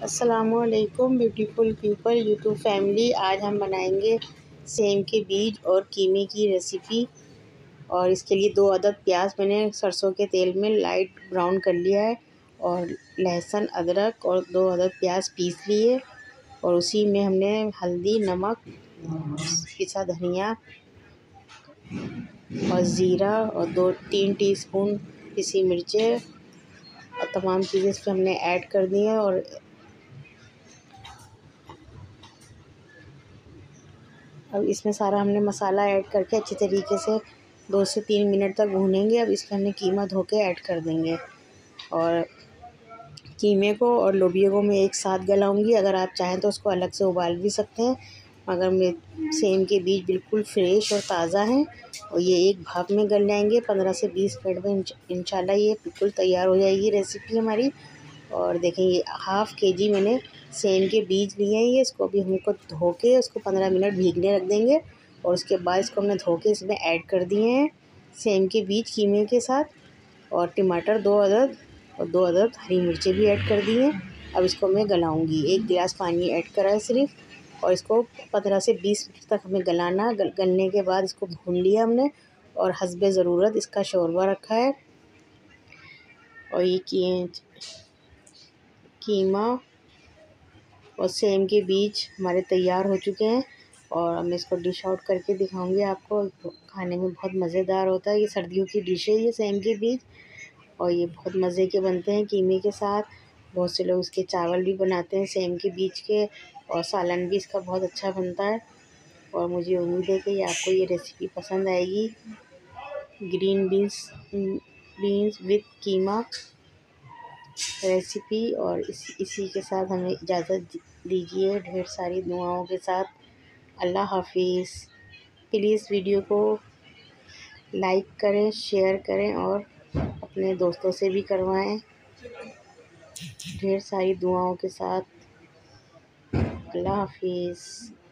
अस्सलामुअलैकुम beautiful people YouTube family. आज हम बनाएंगे सेम के बीज और कीमे की रेसिपी। और इसके लिए 2 अदद प्याज मैंने सरसों के तेल में लाइट ब्राउन कर लिया है, और लहसुन अदरक और 2 अदद प्याज पीस लिए, और उसी में हमने हल्दी, नमक, पिसा धनिया और ज़ीरा और 2-3 टीस्पून पिसी मिर्चें और तमाम चीज़ें इसमें हमने ऐड कर दी हैं। और अब इसमें सारा हमने मसाला ऐड करके अच्छी तरीके से 2 से 3 मिनट तक भूनेंगे। अब इसमें हमने कीमा धो के ऐड कर देंगे, और कीमे को और लोबिया को मैं एक साथ गलाऊंगी। अगर आप चाहें तो उसको अलग से उबाल भी सकते हैं, मगर मैं सेम के बीज बिल्कुल फ्रेश और ताज़ा हैं और ये एक भाप में गल जाएंगे। 15 से 20 मिनट में इंशाल्लाह ये बिल्कुल तैयार हो जाएगी रेसिपी हमारी। और देखें, ये हाफ़ केजी मैंने सेम के बीज लिए हैं। ये इसको अभी हमको धो के उसको 15 मिनट भीगने रख देंगे, और उसके बाद इसको हमने धो के इसमें ऐड कर दिए हैं सेम के बीज कीमे के साथ। और टमाटर 2 अदद और 2 अदद हरी मिर्चें भी ऐड कर दी हैं। अब इसको मैं गलाऊंगी। 1 गिलास पानी ऐड करा है सिर्फ, और इसको 15 से 20 मिनट तक हमें गलाना। गलने के बाद इसको भून लिया हमने, और हस्बे ज़रूरत इसका शोरबा रखा है। और ये कीमा और सेम के बीज हमारे तैयार हो चुके हैं, और मैं इसको डिश आउट करके दिखाऊंगी आपको। खाने में बहुत मज़ेदार होता है। ये सर्दियों की डिश है, ये सेम के बीज, और ये बहुत मज़े के बनते हैं कीमे के साथ। बहुत से लोग इसके चावल भी बनाते हैं सेम के बीज के, और सालन भी इसका बहुत अच्छा बनता है। और मुझे उम्मीद है कि आपको ये रेसिपी पसंद आएगी। Green beans with keema recipe. और इसी के साथ हमें इजाज़त दीजिए, ढेर सारी दुआओं के साथ। अल्लाह हाफिज़। प्लीज़ वीडियो को लाइक करें, शेयर करें और अपने दोस्तों से भी करवाएं। ढेर सारी दुआओं के साथ। अल्लाह हाफिज़।